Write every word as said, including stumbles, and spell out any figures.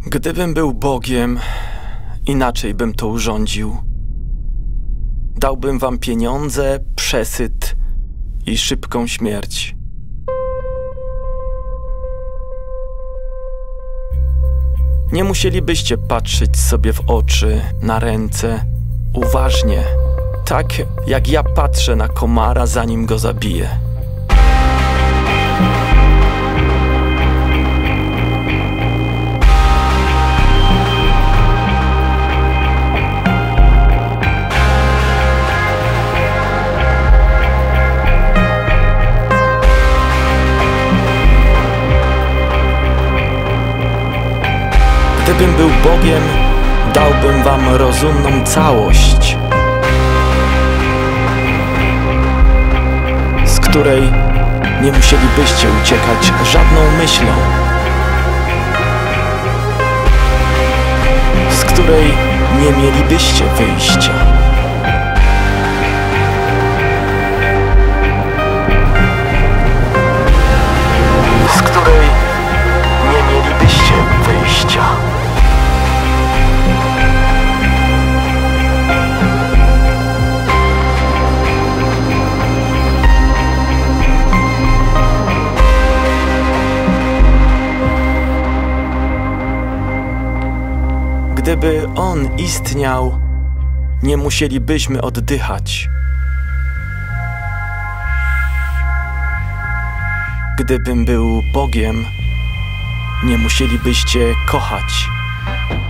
Gdybym był Bogiem, inaczej bym to urządził. Dałbym wam pieniądze, przesyt i szybką śmierć. Nie musielibyście patrzeć sobie w oczy, na ręce, uważnie, tak jak ja patrzę na komara, zanim go zabiję. Gdybym był Bogiem, dałbym wam rozumną całość, z której nie musielibyście uciekać żadną myślą, z której nie mielibyście wyjścia. Z której nie mielibyście wyjścia. Gdyby On istniał, nie musielibyśmy oddychać. Gdybym był Bogiem, nie musielibyście kochać.